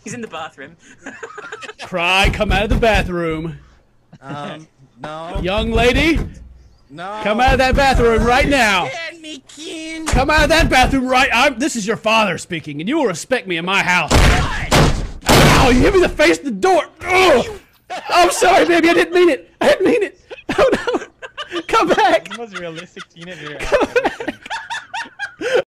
He's in the bathroom. Cry, come out of the bathroom. No. Young lady, No. come out of that bathroom right now. Stand me, Ken. Come out of that bathroom right. This is your father speaking, and you will respect me in my house. Ow, you hit me in the face of the door. Ugh. I'm sorry, baby. I didn't mean it. I didn't mean it. Oh, no. Come back. The most realistic teenager.